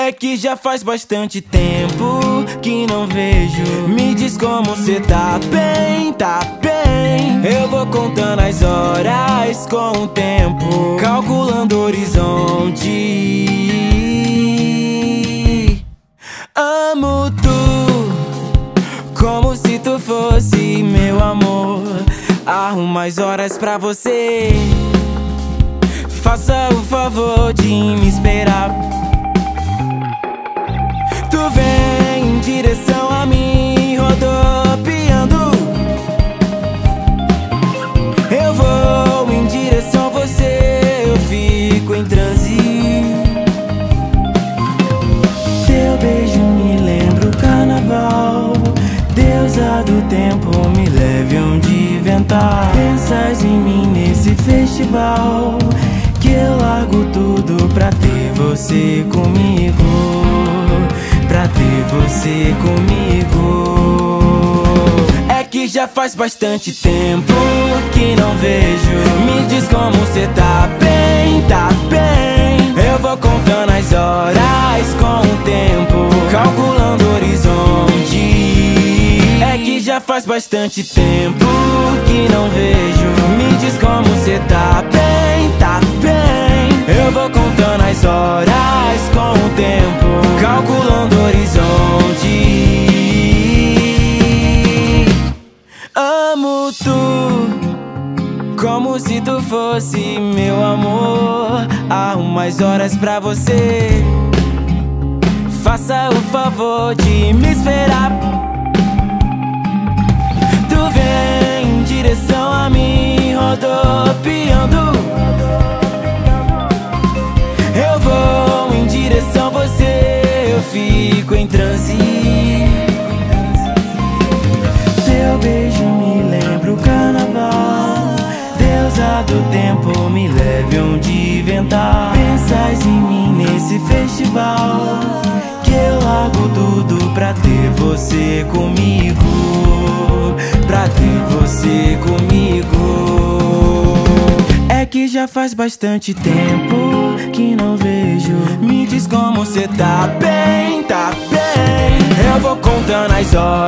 É que já faz bastante tempo que não vejo. Me diz como cê tá bem, tá bem. Eu vou contando as horas com o tempo, calculando o horizonte. Amo tu, como se tu fosse meu amor. Arrumo as horas pra você. Faça o favor de me esperar. Tu vem em direção a mim, rodopiando. Eu vou em direção a você, eu fico em transe. Teu beijo me lembra o carnaval. Deusa do tempo, me leve onde ventar. Pensas em mim nesse festival, que eu largo tudo pra ter você comigo, pra ter você comigo. É que já faz bastante tempo que não vejo. Me diz como cê tá bem, tá bem. Eu vou contando as horas com o tempo, calculando o horizonte. É que já faz bastante tempo que não vejo. Me diz como cê tá bem, tá bem. Eu vou contando as horas com o tempo, calculando o horizonte. Amo tu, como se tu fosse meu amor. Arrumo as horas pra você. Faça o favor de me esperar. Tu vem em direção a mim, rodopiando. Eu vou em direção a você, eu fico em transe. Teu beijo me lembra o carnaval. Deusa do tempo, me leve onde ventar. Pensas em mim nesse festival, que eu largo tudo pra ter você comigo, pra ter você comigo. É que já faz bastante tempo que não vejo. Me diz como cê tá bem, tá bem. Eu vou contando as horas